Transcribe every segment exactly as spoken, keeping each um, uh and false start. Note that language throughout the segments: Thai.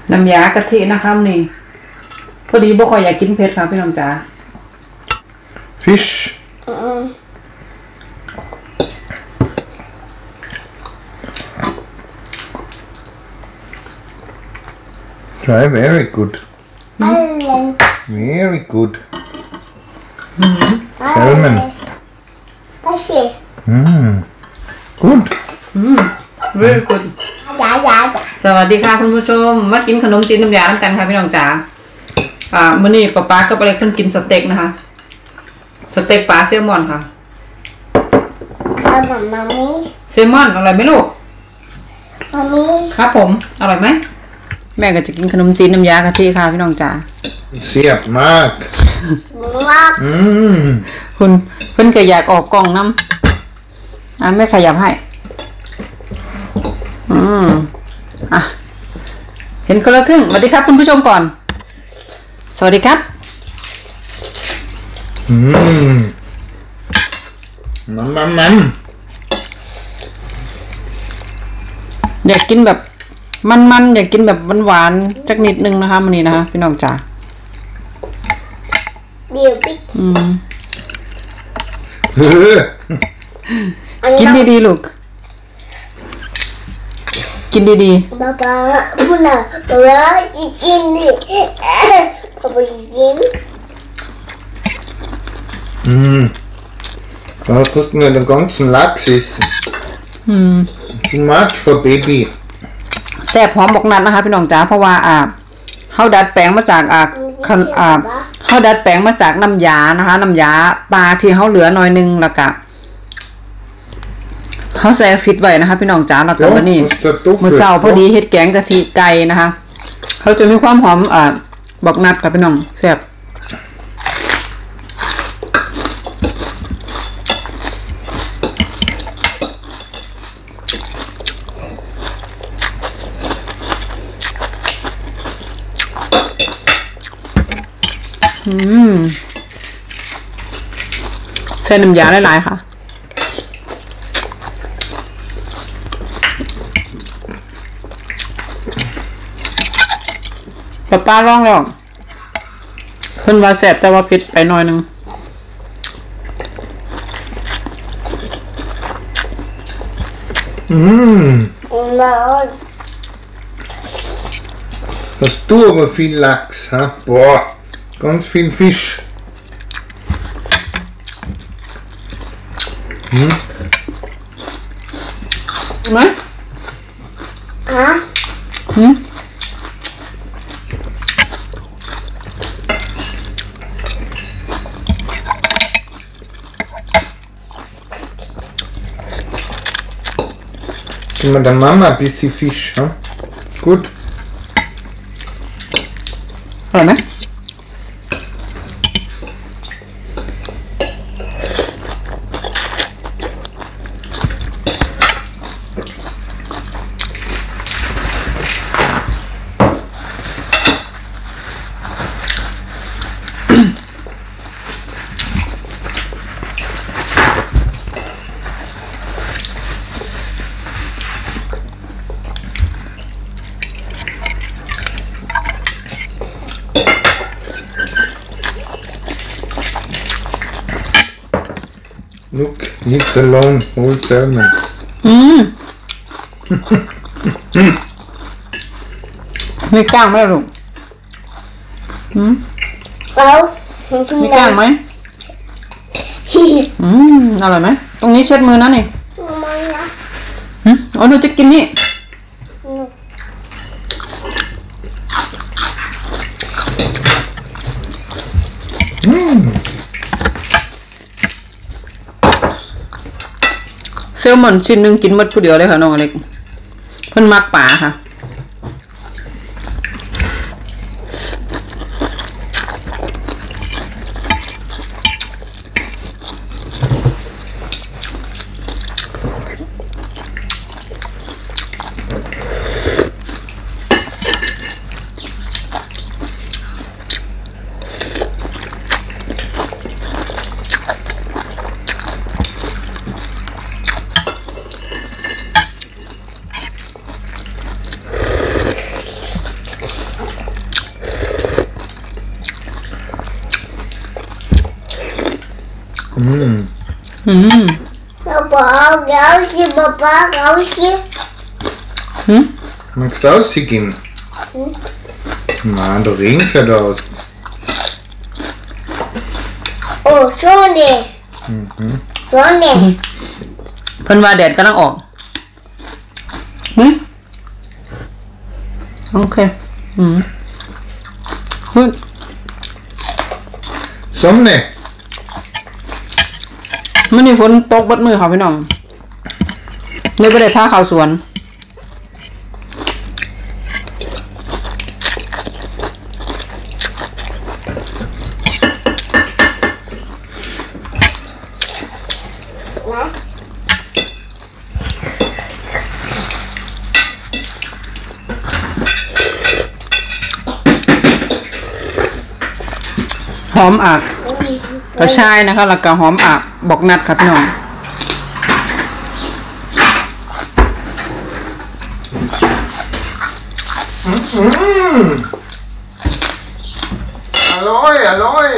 น้ำยากะทินะครับนี่พอดีบ่ค่อยอยากกินเผ็ดค่ะพี่น้องจ๋า Fish Try very good Very good Salmon Mm Good Mm Very good จ๋าจ๋าจ๋าสวัสดีค่ะคุณผู้ชมมากินขนมจีนน้ำยาด้วยกันค่ะพี่น้องจ๋าอ่ามื้อนี้ป๊าป๊ากับอเล็กเพิ่นกินสเต็กนะคะสเต็กปลาแซลมอนค่ะเอามามามีแซลมอนอร่อยไหมลูกมามีครับผมอร่อยไหมแม่ก็จะกินขนมจีนน้ำยากะทิค่ะพี่น้องจ๋าเสียบมากมากอืมคุณเพิ่นก็อยากออกกล่องน้ำอ่ะแม่ขยับให้อืมอ่ะเห็นคนละครึ่งสวัสดีครับคุณผู้ชมก่อนสวัสดีครับอืมมันมันมันอยากกินแบบมันๆอยากกินแบบหวานๆจักนิดนึงนะคะมื้อนี้นะคะพี่น้องจ๋าเดี๋ยวปิ๊กอืมเฮ้อกินดีๆลูกกินดีป๊าป๊าพูดนะป๊าป๊าจะกินดิป๊าป๊าจะกินอืม Da kannst du nicht den ganzen Lachs essen. ๆอืม Too much for baby. แซ่บหอมบอกนัดนะคะพี่น้องจ๋าเพราะว่าอ่าเฮาดัดแปลงมาจากอ่าคันอ่าเฮาดัดแปลงมาจากน้ำยานะคะน้ำยาปลาที่เฮาเหลือหน่อยนึงแล้วก็เฮาใส่ฟิตไว้นะคะพี่น้องจ๋าแล้วก็วันนี้มื้อเช้าพอดีเฮ็ดแกงกะทิไก่นะคะเขาจะมีความหอมอ่าบอกนัดกับพี่น้องแซ่บอืมใส่น้ำยาหลายๆค่ะป้าป้าลองแล้วเพิ่นว่าแซ่บแต่ว่าเผ็ดไปหน่อยนึง Mm. มา Hast du aber viel Lachs, ha? Boah, ganz viel Fisch. Hm? ไหมฮะหืม Gib mal der Mama ein bisschen Fisch, ha? Gut. อร่อยไหม Look, it's alone, whole salmon. อืมมีกล้างไหมลูกอืมเอามีกล้างไหมอืมอร่อยไหมตรงนี้เช็ดมือนะนี่มานะหืมอ๋อหนูจะกินนี่ Mm. เซลมอนชิ้นหนึ่งกินหมดผู้เดียวเลยค่ะน้องอเล็กเพิ่นมักป่าค่ะ Mm. อืม Pappa, gausi, pappa, gausi. หืม Magst du aussehen? Mann, du regst ja da aus. Oh, Sonne. Sonne. เพิ่นว่าแดดกำลังออกหืมโอเคอืมหืม Sonne. มื้อนี้ฝนตกเบัดมือค่ะพี่น้องเลยบ่ได้พาเข้าสวน หอมอักกระชายนะคะแล้วก็หอมอักบอกนัดค่ะพี่น้อง Mm. Alloi, alloi.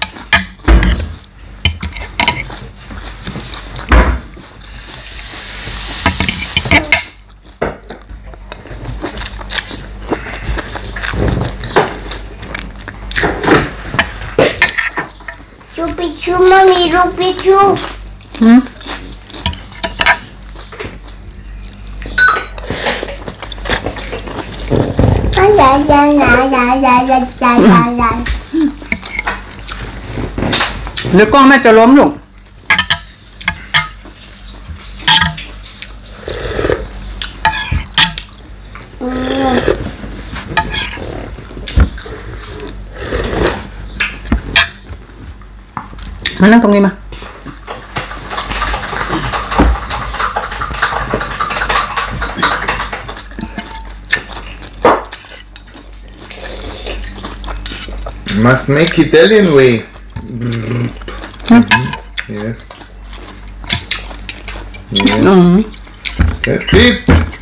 Rupichu, mami, rupichu. หืม Ay, ay, ay, ay, ay, ay, ay, ay, ay, ay. เดี๋ยวกล้องแม่จะล้มลูก มานั่งตรงนี้มา Must make Italian way. Mhm. Yes. Yes. อืม That's it.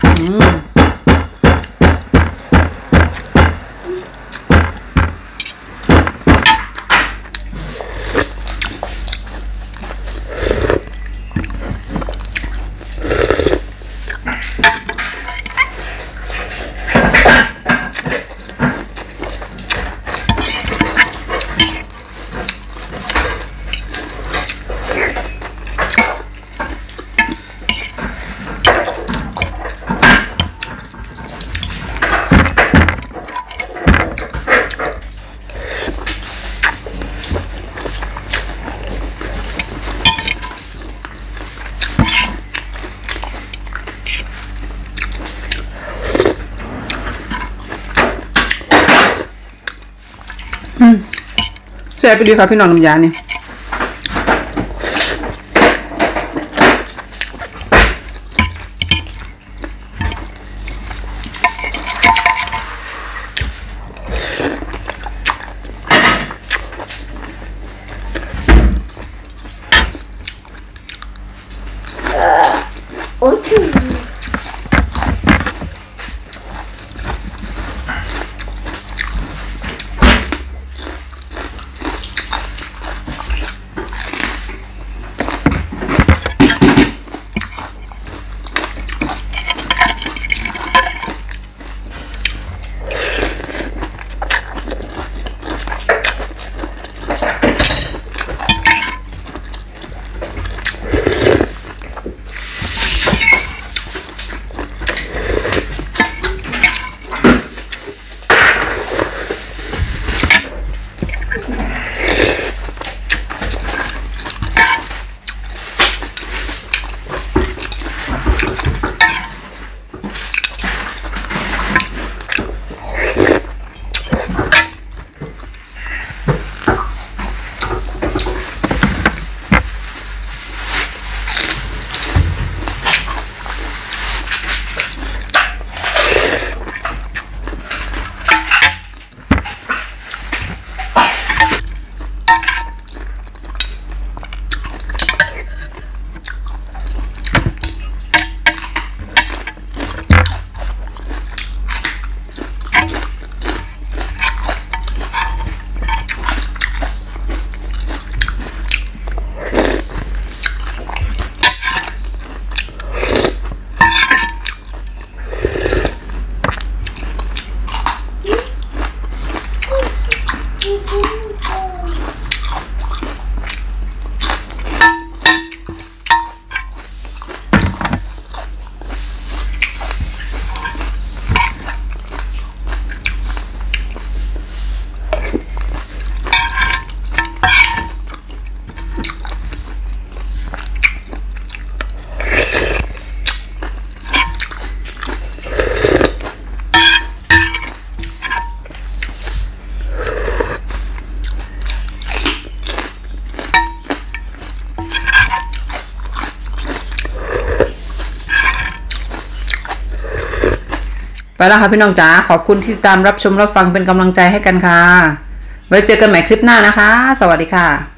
แซ่บไปดีครับพี่น้องน้ำยาเนี่ยแล้วค่ะพี่น้องจ๋าขอบคุณที่ตามรับชมรับฟังเป็นกำลังใจให้กันค่ะไว้เจอกันใหม่คลิปหน้านะคะสวัสดีค่ะ